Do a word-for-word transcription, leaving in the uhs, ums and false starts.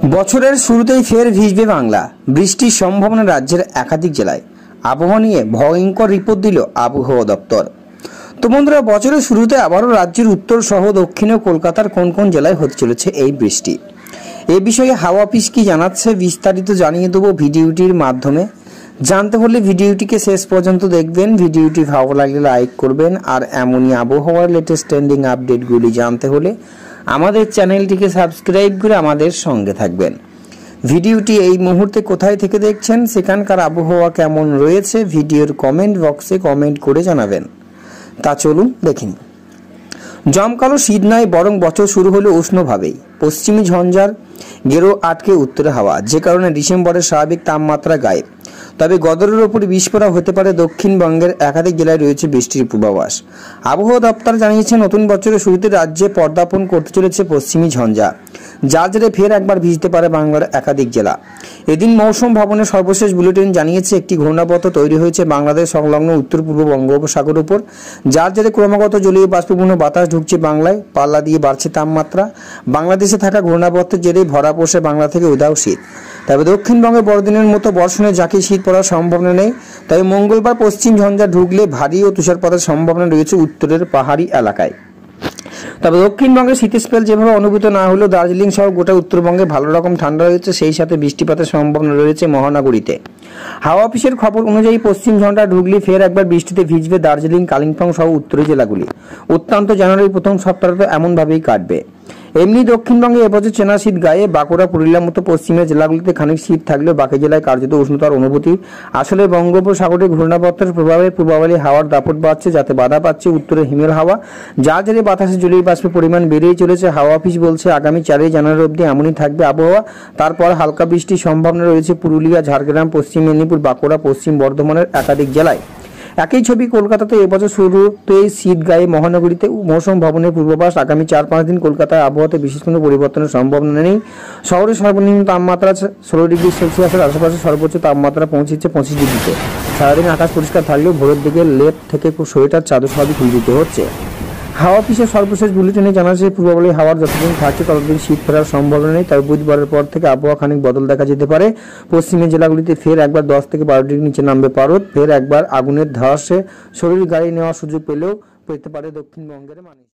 বছরের শুরুতেই ফের ভিজবে বাংলা। বৃষ্টির সম্ভাবনা রাজ্যের একাধিক জেলায়। আবহাওয়া নিয়ে ভয়ঙ্কর রিপোর্ট দিল আবহাওয়া দপ্তর। তো বন্ধুরা, বছরের শুরুতে আবারও রাজ্যের উত্তর সহ দক্ষিণ ও কলকাতার কোন কোন জেলায় হতে চলেছে এই বৃষ্টি, এ বিষয়ে হাওয়া অফিস কি জানাচ্ছে বিস্তারিত জানিয়ে দেবো ভিডিওটির মাধ্যমে। জানতে হলে ভিডিওটিকে শেষ পর্যন্ত দেখবেন। ভিডিওটি ভালো লাগলে লাইক করবেন, আর এমনই আবহাওয়ার লেটেস্ট ট্রেন্ডিং আপডেটগুলি জানতে হলে আমাদের চ্যানেলটিকে সাবস্ক্রাইব করে আমাদের সঙ্গে থাকবেন। ভিডিওটি এই মুহূর্তে কোথায় থেকে দেখছেন, সেখানকার আবহাওয়া কেমন রয়েছে ভিডিওর কমেন্ট বক্সে কমেন্ট করে জানাবেন। তা চলুন দেখিনি। জমকালো শীত নয়, বরং বছর শুরু হলো উষ্ণভাবেই। পশ্চিমী ঝঞ্ঝার গেরো আটকে উত্তরে হাওয়া, যে কারণে ডিসেম্বরের স্বাভাবিক তাপমাত্রা গায়ে। তবে গদরের ওপর বিস্ফোরা হতে পারে। দক্ষিণবঙ্গের একাধিক জেলায় রয়েছে বৃষ্টির পূর্বাভাস। আবহাওয়া দপ্তর জানিয়েছে, নতুন বছরের শুরুতে রাজ্যে পদার্পণ করতে চলেছে পশ্চিমী ঝঞ্ঝা, যার জেরে ফের একবার ভিজতে পারে বাংলার একাধিক জেলা। এদিন মৌসুম ভবনের সর্বশেষ বুলেটিন জানিয়েছে, একটি ঘূর্ণাবর্ত তৈরি হয়েছে বাংলাদেশ সংলগ্ন উত্তর পূর্ব বঙ্গোপসাগর উপর, যার জেরে ক্রমাগত জলীয় বাষ্পপূর্ণ বাতাস ঢুকছে বাংলায়। পাল্লা দিয়ে বাড়ছে তাপমাত্রা। বাংলাদেশে থাকা ঘূর্ণাবর্তের জেরেই ভরা পড়ছে বাংলা থেকে উধাও শীত। তবে দক্ষিণবঙ্গে বড়দিনের মতো বর্ষণে জাঁকিয়ে শীত পড়ার সম্ভাবনা নেই। তবে মঙ্গলবার পশ্চিম ঝঞ্ঝা ঢুকলে ভারী ও তুষারপাতের সম্ভাবনা রয়েছে উত্তরের পাহাড়ি এলাকায়। তবে দক্ষিণবঙ্গে শীতের স্পেল যেভাবে অনুভূত না হলেও দার্জিলিং সহ গোটা উত্তরবঙ্গে ভালো রকম ঠান্ডা রয়েছে, সেই সাথে বৃষ্টিপাতের সম্ভাবনা রয়েছে মহানগরীতে। হাওয়া অফিসের খবর অনুযায়ী পশ্চিম ঝঞ্ঝা ঢুকলে ফের একবার বৃষ্টিতে ভিজবে দার্জিলিং, কালিম্পং সহ উত্তরের জেলাগুলি। অত্যন্ত জানুয়ারির প্রথম সপ্তাহটা এমনভাবেই কাটবে। এমনি দক্ষিণবঙ্গে এবছর চেনা শীত গায়ে। বাঁকুড়া, পুরুলিয়ার মতো পশ্চিমের জেলাগুলিতে খানিক শীত থাকলেও বাকি জেলায় কার্যত উষ্ণতার অনুভূতি। আসলে বঙ্গোপসাগরে ঘূর্ণাবর্তের প্রভাবে পূর্বাভালী হাওয়ার দাপট বাড়ছে, যাতে বাধা পাচ্ছে উত্তরে হিমেল হাওয়া, যার জেরে বাতাসে জলীয় বাষ্পের পরিমাণ বেড়েই চলেছে। হাওয়া অফিস বলছে, আগামী চারই জানুয়ারি অবধি এমনই থাকবে আবহাওয়া। তারপর হালকা বৃষ্টির সম্ভাবনা রয়েছে পুরুলিয়া, ঝাড়গ্রাম, পশ্চিম মেদিনীপুর, বাঁকুড়া, পশ্চিম বর্ধমানের একাধিক জেলায়। একই ছবি কলকাতাতে এবছর শুরুতেই শীত গায়ে। মহানগরীতে মৌসুম ভবনের পূর্বাভাস, আগামী চার পাঁচ দিন কলকাতায় আবহাওয়াতে বিশেষ কোনো পরিবর্তনের সম্ভাবনা নেই। শহরের সর্বনিম্ন তাপমাত্রা ষোলো ডিগ্রি সেলসিয়াসের আশেপাশে, সর্বোচ্চ তাপমাত্রা পৌঁছেছে পঁচিশ ডিগ্রিতে। সারাদিন আকাশ পরিষ্কার থাকলেও ভোরের দিকে লেপ থেকে সোয়েটার চাদর সবই খুলে দিতে হচ্ছে। হাওয়া অফিসের সর্বশেষ বুলেটিনে জানা যায়, পূর্বাভালী হাওয়ার যতদিন থাকছে ততদিন শীত ফেরার সম্ভাবনা নেই। তবে বুধবারের পর থেকে আবহাওয়া খানিক বদল দেখা যেতে পারে। পশ্চিমের জেলাগুলিতে ফের একবার দশ থেকে বারো ডিগ্রি নিচে নামবে পারদ। ফের একবার আগুনের ধাসে শরীর গাড়ি নেওয়ার সুযোগ পেলেও পেতে পারে দক্ষিণবঙ্গের মানুষ।